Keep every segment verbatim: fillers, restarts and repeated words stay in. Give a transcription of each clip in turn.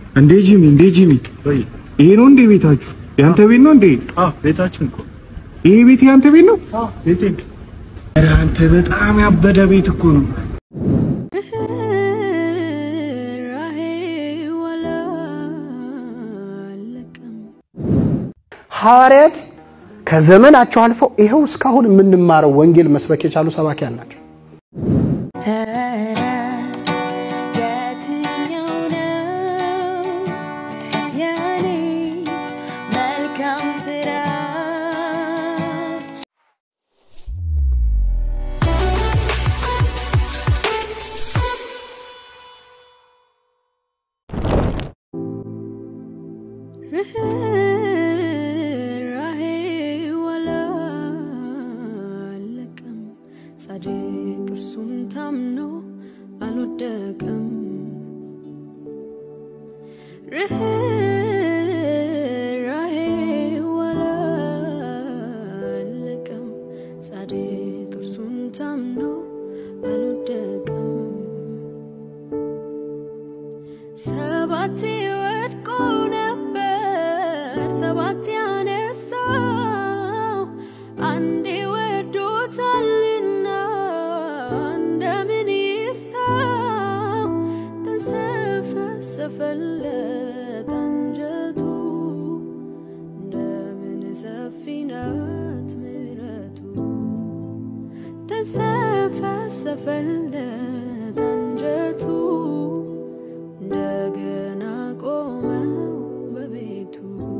እንዴ ጂሚ እንዴ ጂሚ ወይ ይሄ ነው እንዴ ቤታችሁ? ያንተ ቤት ነው እንዴ? አዎ ቤታችን እኮ ይሄ ቤት ያንተ ቤት ነው? አዎ ቤቴ። ኧረ አንተ በጣም ያበደ ቤት እኮ ነው። ሐዋርያት ከዘመናቸው አልፈው ይሄው እስካሁን የምንማረው ወንጌል መስበክ የቻሉ ሰባኪያን ናቸው። ጻድቅ እርሱም ታምኖ አልወደቀም ርኅራኄው አላለቀም ጻድቅ እርሱም ታምኖ አልወደቀም ሰባቴ ወድቆ ነበር ሰባቴ አነሳው አንዴ ወርዶታልና እንደምን ይርሳው ተንሰፈሰፈለት አንጀቱ እንደምን ሰፊ ናት ምሕረቱ ተንሰፈሰፈለት አንጀቱ እንደገና ቆመው በቤቱ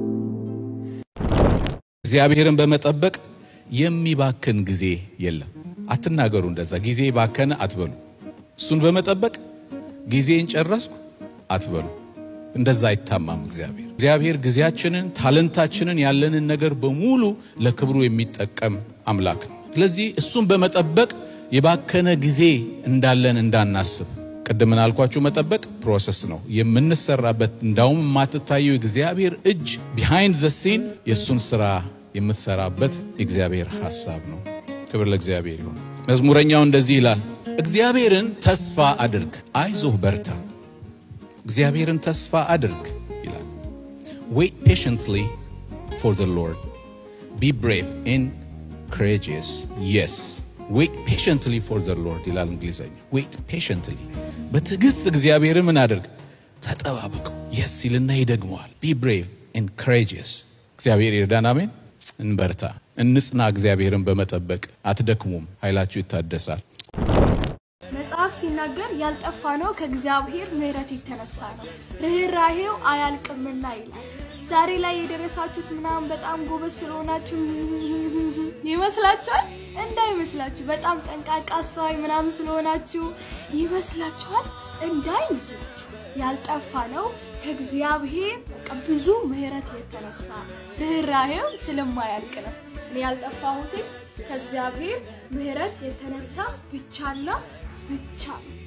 እግዚአብሔርን በመጠበቅ የሚባክን ጊዜ የለም። አትናገሩ እንደዛ ጊዜ ባከነ አትበሉ። እሱን በመጠበቅ ጊዜን ጨረስኩ አትበሉ። እንደዛ አይታማም እግዚአብሔር። እግዚአብሔር ጊዜያችንን ታለንታችንን ያለንን ነገር በሙሉ ለክብሩ የሚጠቀም አምላክ ነው። ስለዚህ እሱን በመጠበቅ የባከነ ጊዜ እንዳለን እንዳናስብ። ቀደም እናልኳችሁ መጠበቅ ፕሮሰስ ነው የምንሰራበት። እንዳውም ማትታየው እግዚአብሔር እጅ behind the scene የሱን ስራ የምትሰራበት እግዚአብሔር ሐሳብ ነው። ክብር ለእግዚአብሔር ይሁን። መዝሙረኛው እንደዚህ ይላል፣ እግዚአብሔርን ተስፋ አድርግ አይዞህ በርታ። እግዚአብሔርን ተስፋ አድርግ ይላል። wait patiently for the Lord, be brave and courageous. yes wait patiently for the Lord ይላል እንግሊዘኛ። wait patiently በትዕግስት እግዚአብሔርን ምን አድርግ ተጠባበቀው። yes ይልና ይደግመዋል። be brave and courageous። እግዚአብሔር ይርዳን። አሜን። እንበርታ እንጽና። እግዚአብሔርን በመጠበቅ አትደክሙም፣ ኃይላችሁ ይታደሳል። መጽሐፍ ሲናገር ያልጠፋ ነው ከእግዚአብሔር ምሕረት የተነሳ ነው ርኅራኄው አያልቅምና ይላል። ዛሬ ላይ የደረሳችሁት ምናም በጣም ጎበዝ ስለሆናችሁ ይመስላችኋል? እንዳይመስላችሁ። በጣም ጠንቃቃ አስተዋይ ምናም ስለሆናችሁ ይመስላችኋል? እንዳይመስላችሁ። ያልጠፋ ነው ከእግዚአብሔር ብዙ ምሕረት የተነሳ ርኅራኄው ስለማያልቅ ነው። እኔ ያልጠፋሁት ከእግዚአብሔር ምሕረት የተነሳ ብቻና ብቻ።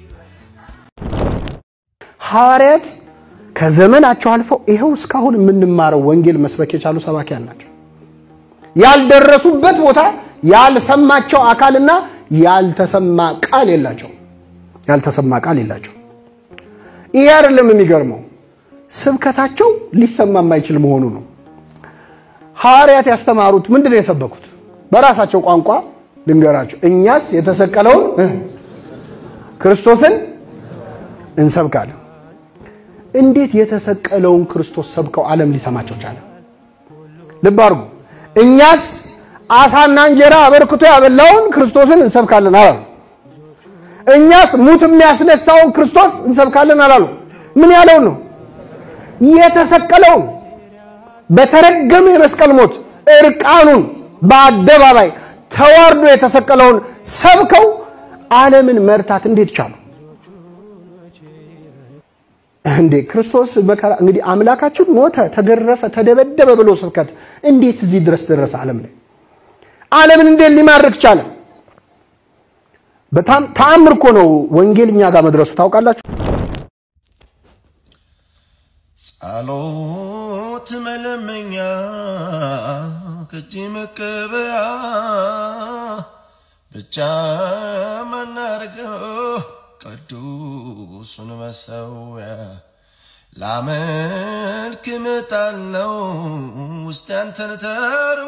ሐዋርያት ከዘመናቸው አልፈው ይሄው እስካሁን የምንማረው ወንጌል መስበክ የቻሉ ሰባኪያን ናቸው። ያልደረሱበት ቦታ ያልሰማቸው አካልና ያልተሰማ ቃል የላቸው ያልተሰማ ቃል የላቸው። ይሄ አይደለም የሚገርመው፣ ስብከታቸው ሊሰማ የማይችል መሆኑ ነው። ሐዋርያት ያስተማሩት ምንድነው የሰበኩት? በራሳቸው ቋንቋ ልንገራችሁ። እኛስ የተሰቀለውን ክርስቶስን እንሰብካለን። እንዴት የተሰቀለውን ክርስቶስ ሰብከው ዓለም ሊሰማቸው ቻለ? ልብ አድርጉ። እኛስ አሳና እንጀራ አበርክቶ ያበላውን ክርስቶስን እንሰብካለን አላሉ። እኛስ ሙት የሚያስነሳውን ክርስቶስ እንሰብካለን አላሉ። ምን ያለው ነው? የተሰቀለውን በተረገመ የመስቀል ሞት እርቃኑን በአደባባይ ተዋርዶ የተሰቀለውን ሰብከው ዓለምን መርታት እንዴት ቻሉ? እንዴ ክርስቶስ በከራ እንግዲህ አምላካችን ሞተ፣ ተገረፈ፣ ተደበደበ ብሎ ስብከት እንዴት እዚህ ድረስ ደረሰ? ዓለም ላይ ዓለምን እንዴት ሊማርክ ቻለ? በጣም ተአምር እኮ ነው ወንጌልኛ ጋር መድረሱ። ታውቃላችሁ? ጸሎት መለመኛ ከጂ መቀበያ ብቻ ማናርገው ቅዱሱን መሰዊያ ላመልክ እመጣለሁ ውስጥ ያንተን ተርቦ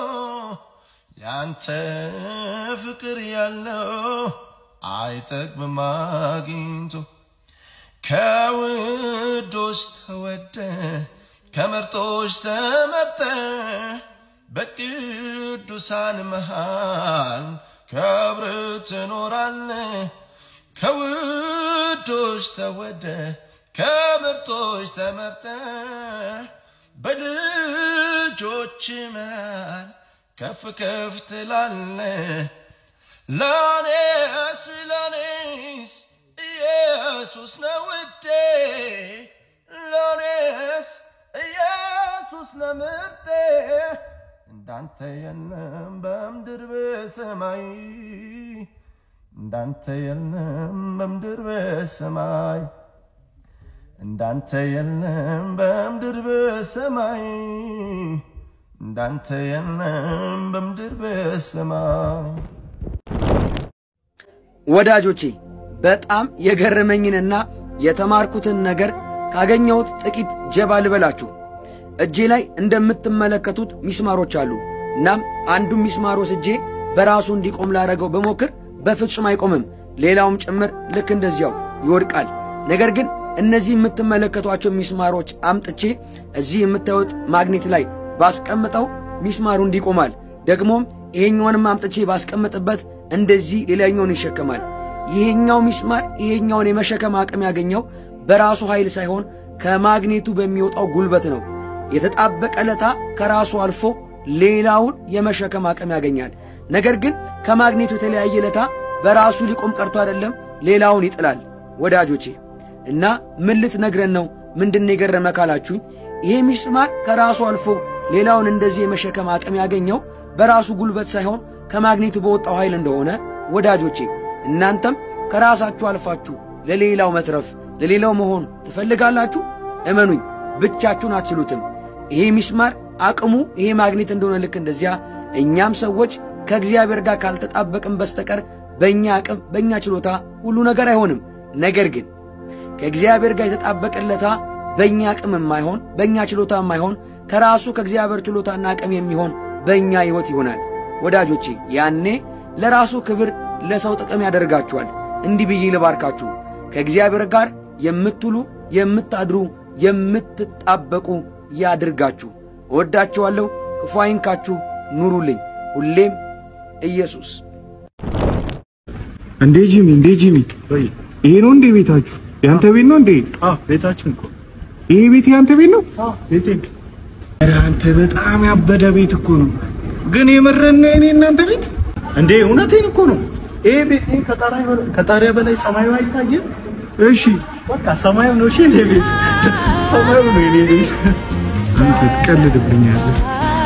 ያንተ ፍቅር ያለው አይጠግብም አግኝቶ ከውዶች ተወደ ከመርጦች ተመርጠ በቅዱሳን መሃል ከብር ትኖራለህ ከውዶች ተወደ ከመርጦች ተመርጠ በልጆች መሃል ከፍ ከፍ ትላለህ ለኔስ ለኔስ ኢየሱስ ነው ውዴ ለኔስ ኢየሱስ ነው ምርጤ እንዳንተ የለም በምድር በሰማይ እንዳንተ የለም በምድር በሰማይ እንዳንተ የለም በምድር በሰማይ እንዳንተ የለም በምድር በሰማይ ወዳጆቼ በጣም የገረመኝንና የተማርኩትን ነገር ካገኘሁት ጥቂት ጀባ ልበላችሁ እጄ ላይ እንደምትመለከቱት ሚስማሮች አሉ እናም አንዱ ሚስማር ወስጄ በራሱ እንዲቆም ላረገው በመሞከር በፍጹም አይቆምም ሌላውም ጭምር ልክ እንደዚያው ይወድቃል ነገር ግን እነዚህ የምትመለከቷቸው ሚስማሮች አምጥቼ እዚህ የምታዩት ማግኔት ላይ ባስቀምጠው ሚስማሩ እንዲቆማል ደግሞም ይሄኛውንም አምጥቼ ባስቀምጥበት እንደዚህ ሌላኛውን ይሸከማል ይሄኛው ሚስማር ይሄኛውን የመሸከም አቅም ያገኘው በራሱ ኃይል ሳይሆን ከማግኔቱ በሚወጣው ጉልበት ነው የተጣበቀለታ ከራሱ አልፎ ሌላውን የመሸከም አቅም ያገኛል ነገር ግን ከማግኔቱ የተለያየ ለታ በራሱ ሊቆም ቀርቶ አይደለም ሌላውን ይጥላል ወዳጆቼ እና ምን ልትነግረን ነው ምንድነው የገረመ ካላችሁኝ ይሄ ሚስማር ከራሱ አልፎ ሌላውን እንደዚህ የመሸከም አቅም ያገኘው በራሱ ጉልበት ሳይሆን ከማግኔቱ በወጣው ኃይል እንደሆነ ወዳጆቼ እናንተም ከራሳችሁ አልፋችሁ ለሌላው መትረፍ ለሌላው መሆን ትፈልጋላችሁ እመኑኝ ብቻችሁን አትችሉትም ይሄ ሚስማር አቅሙ ይሄ ማግኔት እንደሆነ ልክ እንደዚያ እኛም ሰዎች ከእግዚአብሔር ጋር ካልተጣበቅን በስተቀር በእኛ አቅም በእኛ ችሎታ ሁሉ ነገር አይሆንም ነገር ግን ከእግዚአብሔር ጋር የተጣበቀለታ በእኛ አቅም የማይሆን በእኛ ችሎታ የማይሆን ከራሱ ከእግዚአብሔር ችሎታና አቅም የሚሆን በእኛ ሕይወት ይሆናል ወዳጆቼ ያኔ ለራሱ ክብር ለሰው ጥቅም ያደርጋችኋል እንዲህ ብዬ ልባርካችሁ ከእግዚአብሔር ጋር የምትውሉ የምታድሩ የምትጣበቁ ያድርጋችሁ ወዳችኋለሁ ክፉ አይንካችሁ ኑሩልኝ ሁሌም ኢየሱስ እንዴ ጂሚ እንዴ ጂሚ ወይ ይሄ ነው እንዴ ቤታችሁ ያንተ ቤት ነው እንዴ አዎ ቤታችን እኮ ይሄ ቤት ያንተ ቤት ነው አዎ ቤቴ ኧረ አንተ በጣም ያበደ ቤት እኮ ነው ግን የምረን ነው እኔ እናንተ ቤት እንዴ እውነቴን እኮ ነው ይሄ ቤት ከጣሪያ ከጣሪያ በላይ ሰማዩ አይታየም እሺ በቃ ሰማዩ ነው እሺ እንዴ ቤት ሰማዩ ነው እኔ ቤት አንተ ትቀልድብኛለህ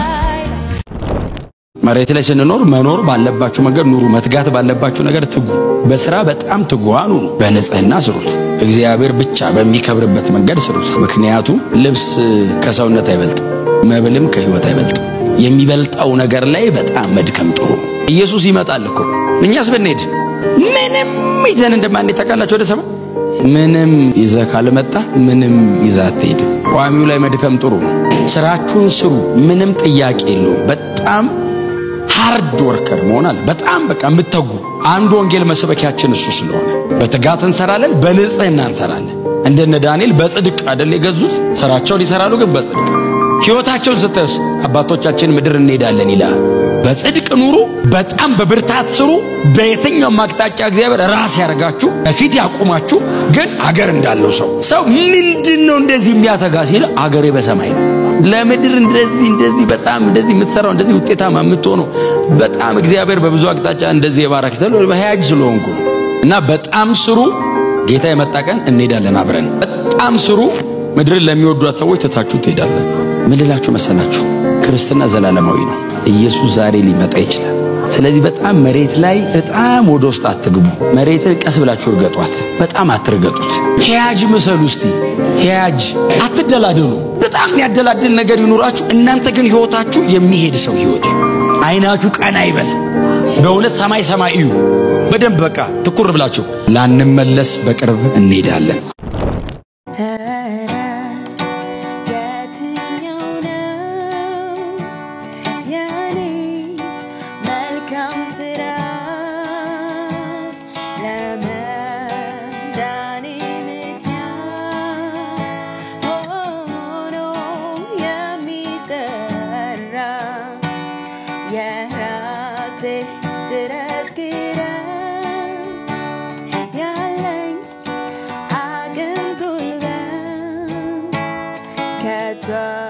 መሬት ላይ ስንኖር መኖር ባለባችሁ መንገድ ኑሩ መትጋት ባለባችሁ ነገር ትጉ በስራ በጣም ትጉዋኑ በንጽህና ስሩት እግዚአብሔር ብቻ በሚከብርበት መንገድ ስሩት ምክንያቱም ልብስ ከሰውነት አይበልጥ መብልም ከህይወት አይበልጥ የሚበልጣው ነገር ላይ በጣም መድከም ጥሩ ኢየሱስ ይመጣል እኮ እኛስ ብንሄድ ምንም ይዘን እንደማንሄድ ታውቃላችሁ ወደ ሰማይ ምንም ይዘህ ካልመጣ ምንም ይዘህ አትሄድ ቋሚው ላይ መድከም ጥሩ ስራችሁን ስሩ ምንም ጥያቄ የለውም በጣም ሃርድ ወርከር መሆናል በጣም በቃ ምትተጉ አንድ ወንጌል መስበኪያችን እሱ ስለሆነ በትጋት እንሰራለን በንጽህና እንሰራለን እንደነ ዳንኤል በጽድቅ አይደል የገዙት ስራቸውን ይሰራሉ ግን በጽድቅ ሕይወታቸውን ስተስ አባቶቻችን ምድር እንሄዳለን ይላል በጽድቅ ኑሩ በጣም በብርታት ስሩ በየትኛው ማቅጣጫ እግዚአብሔር ራስ ያርጋችሁ በፊት ያቆማችሁ ግን አገር እንዳለው ሰው ሰው ምንድነው እንደዚህ የሚያተጋ ሲል አገሬ በሰማይ ነው ለምድር እንደዚህ እንደዚህ በጣም እንደዚህ የምትሰራው እንደዚህ ውጤታማ የምትሆነው በጣም እግዚአብሔር በብዙ አቅጣጫ እንደዚህ የባረክ ስለሆነ በህያጅ ስለሆንኩ እና በጣም ስሩ ጌታ የመጣቀን እንሄዳለን አብረን በጣም ስሩ ምድርን ለሚወዷት ሰዎች ተታችሁ ትሄዳለን ምን ልላችሁ መሰላችሁ ክርስትና ዘላለማዊ ነው ኢየሱስ ዛሬ ሊመጣ ይችላል ስለዚህ በጣም መሬት ላይ በጣም ወደ ውስጥ አትግቡ መሬትን ቀስ ብላችሁ እርገጧት በጣም አትርገጡት ህያጅ መሰሉ እስቲ ህያጅ አትደላደሉ በጣም ያደላደል ነገር ይኑራችሁ እናንተ ግን ህይወታችሁ የሚሄድ ሰው ህይወት አይናችሁ ቀና ይበል በእውነት ሰማይ ሰማይ እዩ በደንብ በቃ ትኩር ብላችሁ ላንመለስ በቅርብ እንሄዳለን ብቻ